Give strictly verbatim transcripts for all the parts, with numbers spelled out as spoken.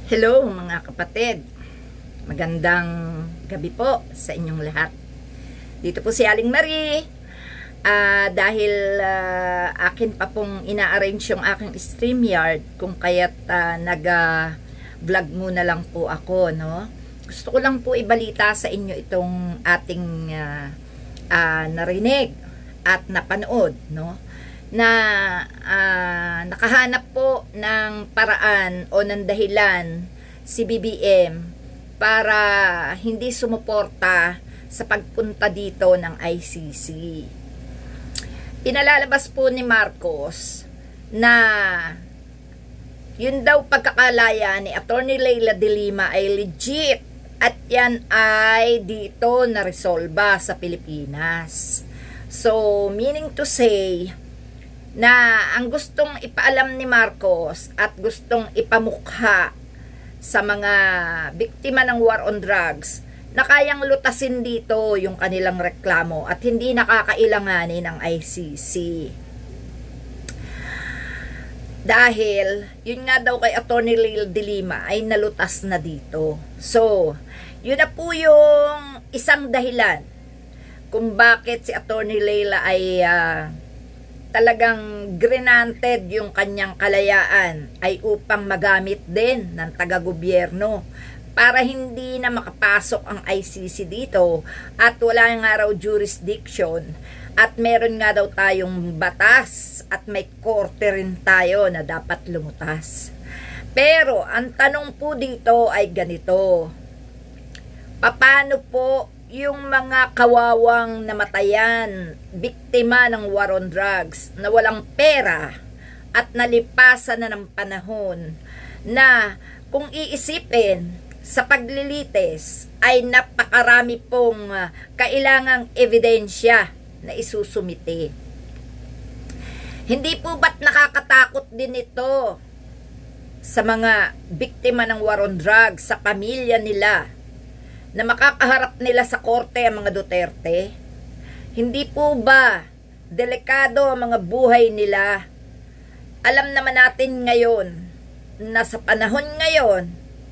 Hello mga kapatid, magandang gabi po sa inyong lahat. Dito po si Aling Marie. uh, Dahil uh, akin pa pong ina-arrange yung aking StreamYard, kung kaya't uh, nag-vlog muna lang po ako, no? Gusto ko lang po ibalita sa inyo itong ating uh, uh, narinig at napanood, no? Na uh, nakahanap po ng paraan o ng dahilan si B B M para hindi sumuporta sa pagpunta dito ng I C C. Pinalalabas po ni Marcos na yun daw pagkakalaya ni Attorney Leila de Lima ay legit at yan ay dito na resolba sa Pilipinas. So meaning to say na ang gustong ipaalam ni Marcos at gustong ipamukha sa mga biktima ng war on drugs na kayang lutasin dito yung kanilang reklamo at hindi nakakailanganin ng I C C. Dahil yun nga daw kay Attorney Leila de Lima ay nalutas na dito. So, yun na po yung isang dahilan kung bakit si Attorney Leila ay uh, talagang granted yung kanyang kalayaan ay upang magamit din ng taga-gobyerno para hindi na makapasok ang I C C dito at wala nga raw jurisdiction at meron nga daw tayong batas at may korte rin tayo na dapat lumutas. Pero ang tanong po dito ay ganito: paano po yung mga kawawang namatayan, biktima ng war on drugs, na walang pera at nalipasan na ng panahon, na kung iisipin sa paglilitis ay napakarami pong uh, kailangang ebidensya na isusumite. Hindi po ba't nakakatakot din ito sa mga biktima ng war on drugs, sa pamilya nila, na makakaharap nila sa korte ang mga Duterte? Hindi po ba delikado ang mga buhay nila? Alam naman natin ngayon na sa panahon ngayon,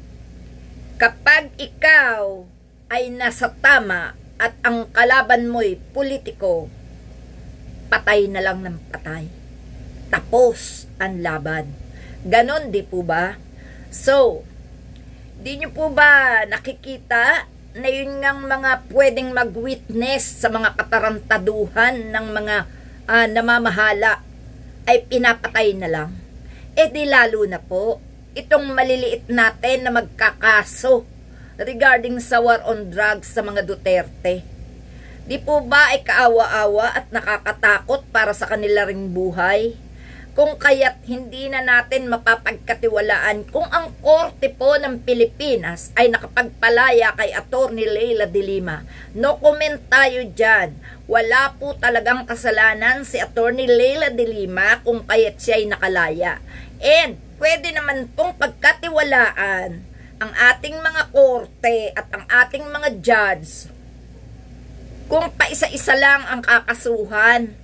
kapag ikaw ay nasa tama at ang kalaban mo'y politiko, patay na lang ng patay. Tapos ang laban. Ganon di po ba? So, di nyo po ba nakikita na yun ngang mga pwedeng mag-witness sa mga katarantaduhan ng mga uh, namamahala ay pinapatay na lang? Eh di lalo na po itong maliliit natin na magkakaso regarding sa war on drugs sa mga Duterte. Di po ba ay kaawa-awa at nakakatakot para sa kanila ring buhay? Kung kaya't hindi na natin mapapagkatiwalaan kung ang korte po ng Pilipinas ay nakapagpalaya kay Attorney Leila de Lima. No comment tayo dyan. Wala po talagang kasalanan si Attorney Leila de Lima kung kaya't siya ay nakalaya. And pwede naman pong pagkatiwalaan ang ating mga korte at ang ating mga judge kung paisa-isa lang ang kakasuhan.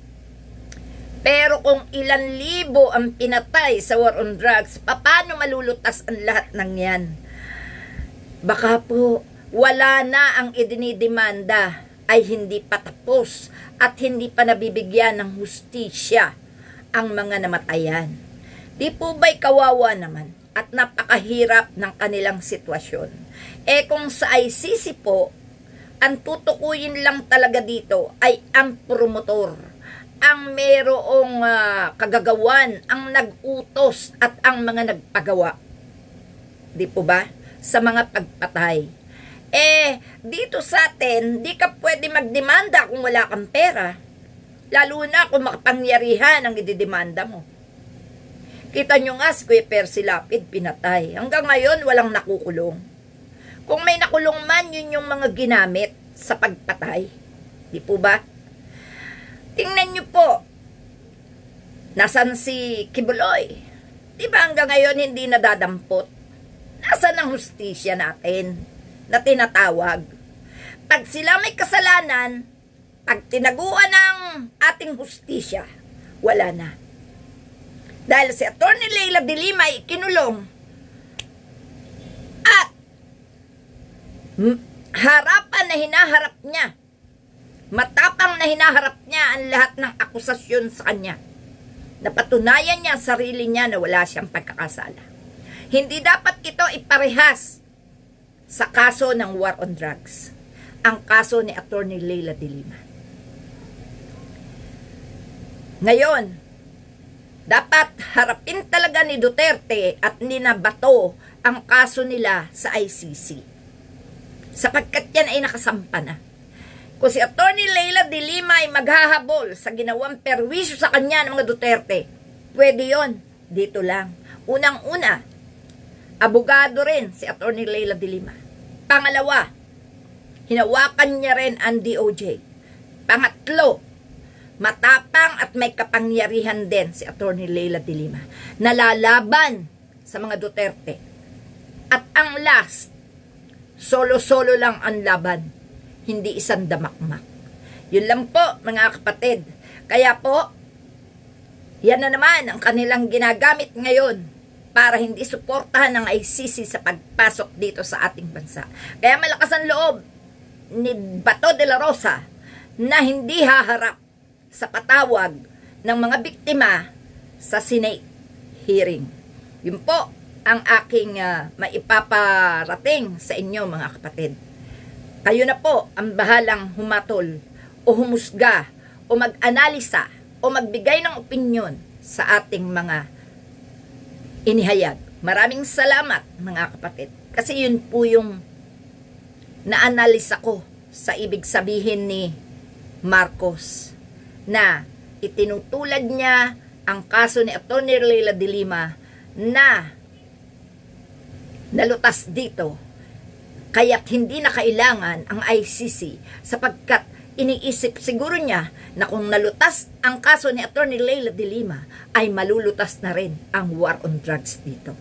Pero kung ilan libo ang pinatay sa war on drugs, paano malulutas ang lahat ng yan? Baka po wala na ang idinidemanda ay hindi pa tapos at hindi pa nabibigyan ng hustisya ang mga namatayan. Di po ba'y kawawa naman at napakahirap ng kanilang sitwasyon? Eh kung sa I C C po, ang tutukuyin lang talaga dito ay ang promotor, ang merong uh, kagagawan, ang nag-utos at ang mga nagpagawa. Di po ba? Sa mga pagpatay. Eh, dito sa atin, di ka pwede magdemanda kung wala kang pera. Lalo na kung makapangyarihan ang ididemanda mo. Kita nyo nga si Kuya Percy Lapid, pinatay. Hanggang ngayon, walang nakukulong. Kung may nakulong man, yun yung mga ginamit sa pagpatay. Di po ba? Tingnan nyo po, nasan si Kibuloy? Di ba hanggang ngayon hindi nadadampot? Nasaan ang hustisya natin na tinatawag? Pag sila may kasalanan, pag tinaguan ng ating hustisya, wala na. Dahil si Attorney Leila de Lima ay kinulong harapan na hinaharap niya, matapang na hinaharap niya ang lahat ng akusasyon sa kanya. Napatunayan niya ang sarili niya na wala siyang pagkakasala. Hindi dapat ito iparehas sa kaso ng war on drugs, ang kaso ni Attorney Leila de Lima. Ngayon, dapat harapin talaga ni Duterte at ni Bato ang kaso nila sa I C C, sapagkat yan ay nakasampa na. Kung si Attorney Leila de Lima ay maghahabol sa ginawang perwisyo sa kanya ng mga Duterte, pwede yon dito lang. Unang-una, abogado rin si Attorney Leila de Lima. Pangalawa, hinawakan niya rin ang D O J. Pangatlo, matapang at may kapangyarihan din si Attorney Leila de Lima, nalalaban sa mga Duterte. At ang last, solo-solo lang ang laban, hindi isang damakmak. Yun lang po, mga kapatid. Kaya po, yan na naman ang kanilang ginagamit ngayon para hindi suportahan ng I C C sa pagpasok dito sa ating bansa. Kaya malakas ang loob ni Bato de la Rosa na hindi haharap sa patawag ng mga biktima sa Senate hearing. Yun po ang aking uh, maipaparating sa inyo, mga kapatid. Kayo na po ang bahalang humatol o humusga o mag-analisa o magbigay ng opinyon sa ating mga inihayag. Maraming salamat, mga kapatid. Kasi yun po yung na-analisa ko sa ibig sabihin ni Marcos, na itinutulad niya ang kaso ni Attorney Leila de Lima na nalutas dito, kaya't hindi na kailangan ang I C C, sapagkat iniisip siguro niya na kung nalutas ang kaso ni Attorney Leila de Lima, ay malulutas na rin ang war on drugs dito.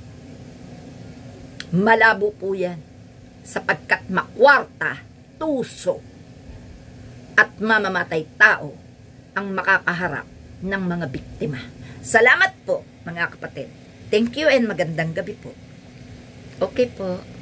Malabo po yan, sapagkat makwarta, tuso, at mamamatay tao ang makakaharap ng mga biktima. Salamat po, mga kapatid. Thank you and magandang gabi po. Okay po.